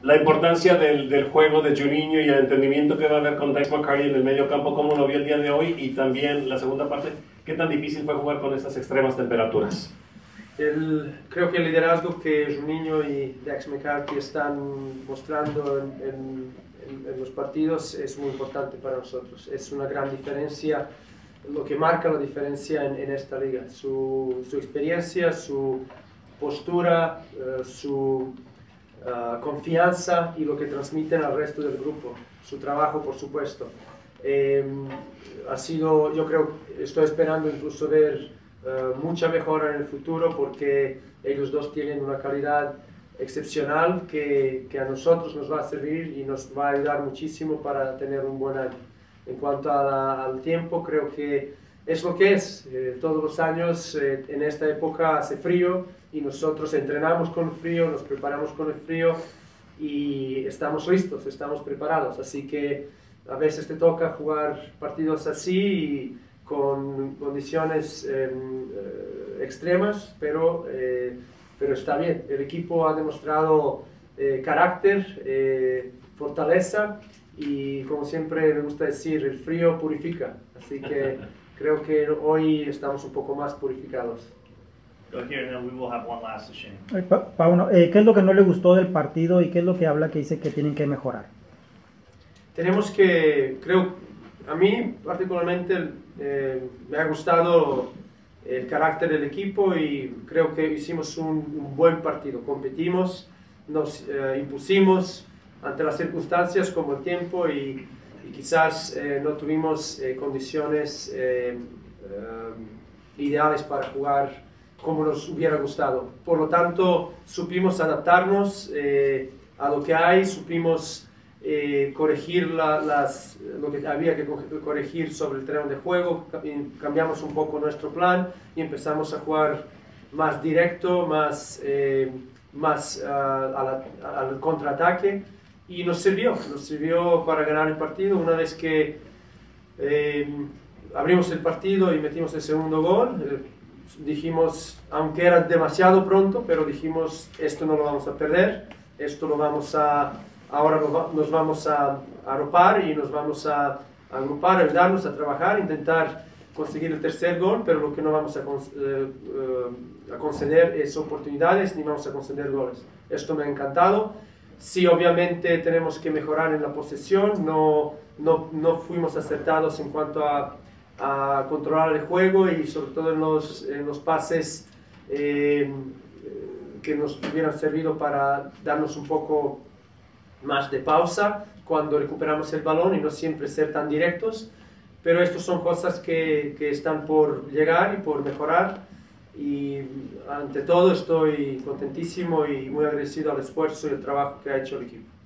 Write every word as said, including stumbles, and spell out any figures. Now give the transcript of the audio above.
La importancia del, del juego de Juninho y el entendimiento que va a haber con Dex McCarty en el medio campo, ¿cómo lo vio el día de hoy? Y también la segunda parte, ¿qué tan difícil fue jugar con estas extremas temperaturas? El, creo que el liderazgo que Juninho y Dex McCarty están mostrando en, en, en, en los partidos es muy importante para nosotros. Es una gran diferencia, lo que marca la diferencia en, en esta liga. Su, su experiencia, su postura, uh, su uh, confianza y lo que transmiten al resto del grupo. Su trabajo, por supuesto. Eh, ha sido, yo creo, estoy esperando incluso ver Uh, mucha mejora en el futuro porque ellos dos tienen una calidad excepcional que, que a nosotros nos va a servir y nos va a ayudar muchísimo para tener un buen año. En cuanto a la, al tiempo, creo que es lo que es. Eh, todos los años eh, en esta época hace frío y nosotros entrenamos con el frío, nos preparamos con el frío y estamos listos, estamos preparados. Así que a veces te toca jugar partidos así y con condiciones eh, eh, extremas, pero, eh, pero está bien. El equipo ha demostrado eh, carácter, eh, fortaleza y, como siempre me gusta decir, el frío purifica. Así que creo que hoy estamos un poco más purificados. Pa Pauno, eh, ¿qué es lo que no le gustó del partido y qué es lo que habla que dice que tienen que mejorar? Tenemos que, creo, a mí particularmente eh, me ha gustado el carácter del equipo y creo que hicimos un, un buen partido. Competimos, nos eh, impusimos ante las circunstancias como el tiempo y, y quizás eh, no tuvimos eh, condiciones eh, eh, ideales para jugar como nos hubiera gustado. Por lo tanto, supimos adaptarnos eh, a lo que hay, supimos Eh, corregir la, las, lo que había que corregir sobre el terreno de juego, cambiamos un poco nuestro plan y empezamos a jugar más directo, más, eh, más uh, a la, al contraataque y nos sirvió, nos sirvió para ganar el partido. Una vez que eh, abrimos el partido y metimos el segundo gol, eh, dijimos, aunque era demasiado pronto, pero dijimos, esto no lo vamos a perder, esto lo vamos a ahora nos vamos a arropar y nos vamos a agrupar, ayudarnos a trabajar, intentar conseguir el tercer gol, pero lo que no vamos a, eh, a conceder es oportunidades ni vamos a conceder goles. Esto me ha encantado. Sí, obviamente tenemos que mejorar en la posesión, no, no, no fuimos acertados en cuanto a, a controlar el juego y sobre todo en los, en los pases eh, que nos hubieran servido para darnos un poco más de pausa cuando recuperamos el balón y no siempre ser tan directos, pero estas son cosas que, que están por llegar y por mejorar y ante todo estoy contentísimo y muy agradecido al esfuerzo y el trabajo que ha hecho el equipo.